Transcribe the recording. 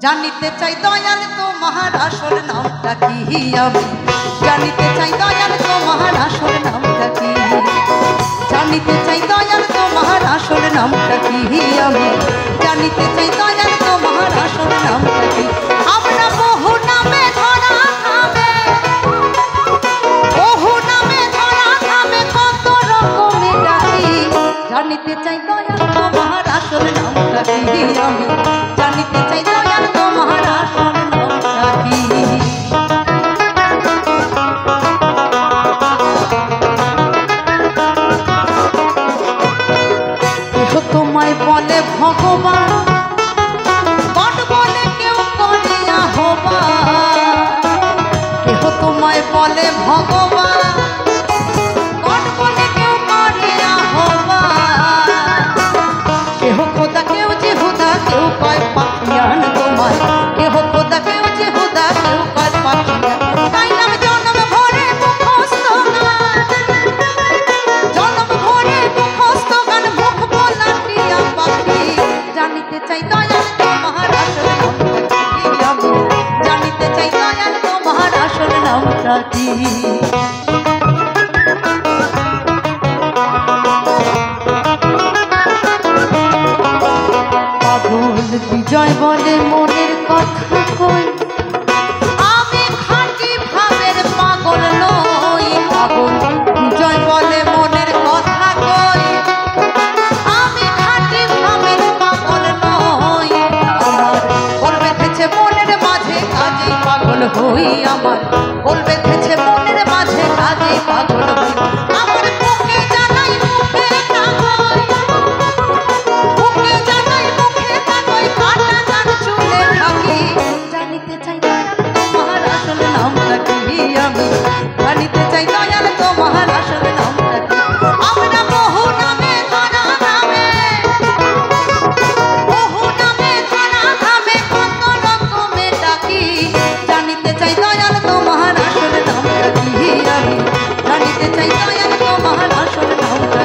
জানিতে চাই দয়াল তোমার আসল নামটা কি আমি জানিতে চাই দয়াল তোমার আসল নামটা কি জানিতে চাই দয়াল তোমার আসল নামটা কি আমি জানিতে চাই দয়াল তোমার আসল নামটা কি আমরা বহু নামে ধরা খাবে বহু নামে ধরা খাবে কত রকমের ডাকি জানিতে চাই দয়াল তোমার আসল নামটা কি আমি জানিতে চাই দয়াল তোমার আসল নামটা কি কেহ তোমায় বলে ভগবান গড বলে কেউ করে আহ্বান কেহ তোমায় বলে ভগবান গড বলে কেউ করে আহ্বান কেহ খোদা কেউ যেহুদা কেউ কয় পাখিয়ান তোমায় কেহ খোদা কেউ যেহুদা কেউ কয় পাখিয়ান তাই নাম জন্ম ভরে মুখস্থ গান জন্ম ভরে মুখস্থ গান মুখ বলা টিয়া পাখি জানিতে চাই দয়াল তোমার আসল নামটা কি আমি জানিতে চাই দয়াল তোমার আসল নামটা কি বিজয় বলে মনের কথা কই আমি খাঁটি ভাবের পাগল নই পাগল বিজয় বলে মনের কথা কই আমি খাঁটি ভাবের পাগল নই আমার বল বেঁধেছে মনের মাঝে কাজেই পাগল হই আমার বল বেঁধেছে মনের মাঝে কাজেই পাগল হই আমার বুকে জানাই মুখে না কই বুকে জানাই মুখে না কই কাটা কান চুলে থাকি জানিতে চাই তোমার আসল নামটা কি আমি জানিতে চাই দয়াল তোমার আসল নামটা কি আমরা বহু নামে ধরা নামে বহু নামে ধরা নামে কত রকমের ডাকি জানিতে চাই দয়াল তোমার আসল নামটা কি আমি জানিতে চাই দয়াল তোমার আসল নামটা